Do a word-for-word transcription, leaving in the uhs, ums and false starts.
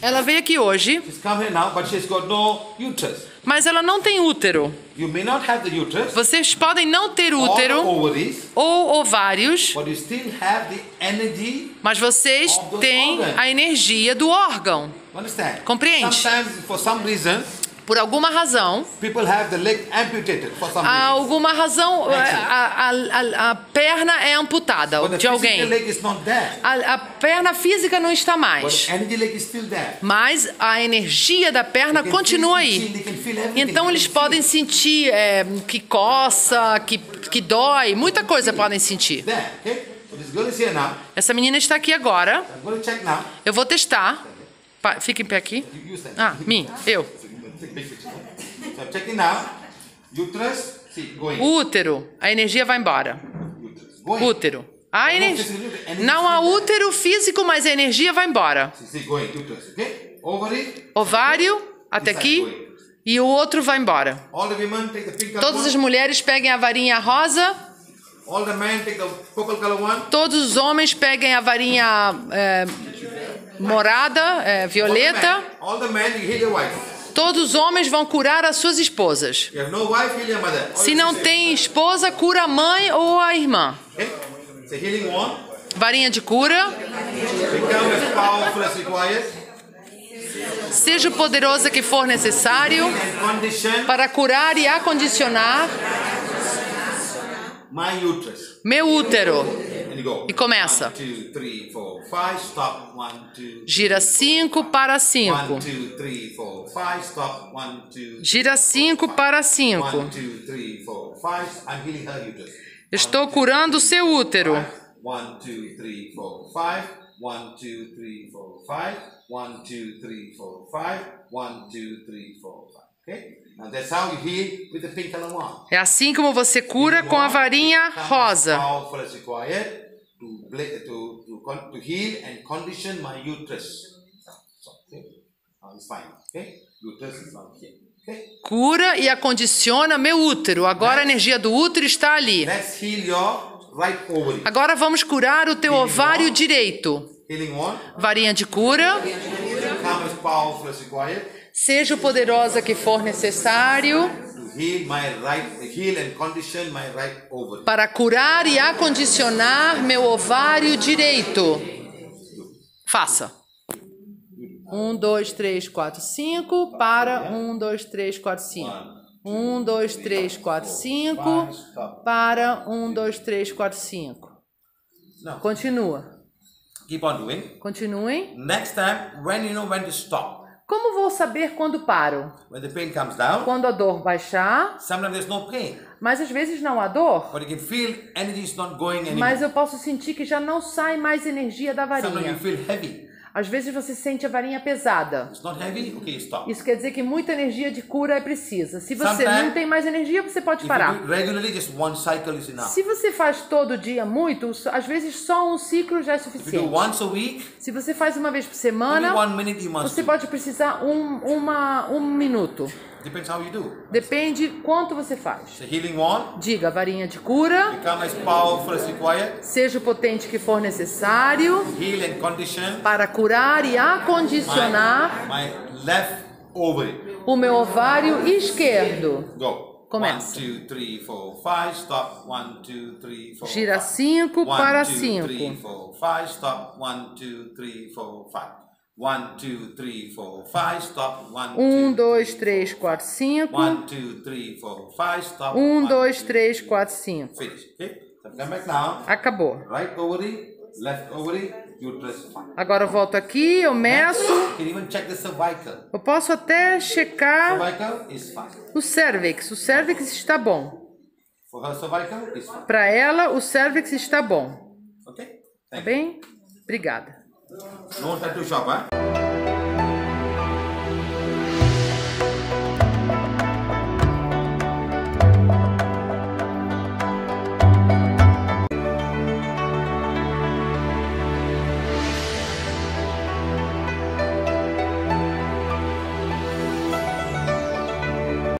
Ela veio aqui hoje, She's come here now, but she's got no uterus. mas ela não tem útero. You may not have the uterus Vocês podem não ter or the útero ovaries, ou ovários, but you still have the energy. mas vocês têm a energia do órgão. Understand? Compreende? Sometimes, for some reason, Por alguma razão, people have the leg amputated for some há reason. alguma razão, a, a, a, a perna é amputada But the de physical alguém. leg is not there. A, a perna física não está But mais, the energy leg is still there. mas a energia da perna They can continua feel- aí. they can feel everything. Então They eles can feel. podem sentir é, que coça, que, que dói, muita coisa podem sentir. There, okay? So this girl is here now. Essa menina está aqui agora. I'm going to check now. Eu vou testar. Pa- Fica em pé aqui. You use that. Ah, mim, eu. Take big picture. So I'm checking now. Uterus, see, going. Útero. A energia vai embora. Uterus, going. Útero. A ener... Não há útero físico, mas a energia vai embora. See, see, going. Uterus, okay? Ovary. Ovário, até aqui. E o outro vai embora. All the women take the pink color Todas one. as mulheres peguem a varinha rosa. All the men take the purple color one. Todos os homens peguem a varinha é, morada, é, violeta. All the men, all the men you heal your wife. Todos os homens vão curar as suas esposas. You have no wife, heal your mother. All Se you não say, tem esposa, cura a mãe ou a irmã. okay? It's a healing one. Varinha de cura. Become as powerful as required. Seja o poderoso que for necessário And condition para curar e acondicionar my uterus. meu útero. And you go. E começa. One, two, three, four, five. Stop. One, two. Gira cinco para cinco. One, two, three, four, five. Stop. One, two. Gira cinco para cinco. One, two, three, four, five. I'm healing her uterus. Estou curando o seu útero. One, two, three, four, five. One, two, three, four, five. One, two, three, four, five. One, two, three, four, five. Okay? Now that's how you heal with the pink color one. É assim como você cura com a varinha rosa. Powerful as required to, bla- to, to, con- to heal and condition my uterus. So, okay? Now it's fine. Okay? Uterus is not here. Okay? Cura e acondiciona meu útero. Agora a energia do útero está ali. Let's heal your right ovary. Agora vamos curar o teu ovário direito. Healing one. Varinha de cura. Become as powerful as required Seja o poderosa que for necessário to heal my right, heal and condition my right ovary. para curar e acondicionar meu ovário direito. Faça. Um, dois, três, quatro, cinco. Para. Um, dois, três, quatro, cinco. Um, dois, três, quatro, cinco. Para. Um, dois, três, quatro, cinco. Now, Continua. keep on doing. Continuem. Next time, when you know when to stop. Como vou saber quando paro? When the pain comes down, Quando a dor baixar, sometimes there's no pain, mas às vezes não há dor. but you can feel energy is not going anymore. Mas eu posso sentir que já não sai mais energia da Sometimes you varinha. feel heavy. Às vezes você sente a varinha pesada. It's not heavy, okay, stop. Isso quer dizer que muita energia de cura é precisa. Se você Sometimes- não tem mais energia, você pode If you parar. do it regularly, just one cycle is enough. Se você faz todo dia muito, às vezes só um ciclo já é If you do suficiente. once a week, Se você faz uma vez por maybe semana, one minute you must você do. pode precisar um, uma, um minuto. Depends how you do. Depende quanto você faz. It's a healing one. Diga, varinha de cura, Become as powerful as required. seja o potente que for necessário Heal and condition para curar e acondicionar my, my left ovary. o meu ovário esquerdo. Go. Começa. One, two, three, four, five. Stop. One, two, three, four, Gira five. cinco One, para two, cinco. three, four, five. Stop. One, two, three, four, five. One, two, three, four, five. Stop. One, Um, two, dois, three, três, four, quatro, cinco. One, two, three, four, five. Stop. Um, One, dois, two, três, three, quatro, cinco. Finish. Okay. So come back now. Acabou. Right ovary, left ovary, uterus fine. Agora eu volto aqui, eu meço. You can even check the cervical. Eu posso até checar Cervical is fine. o cervix. O cervix está bom. For her cervical is fine. Para ela, o cervix está bom. Okay. Tá Thank you. bem? Obrigada. No tattoo shop, huh?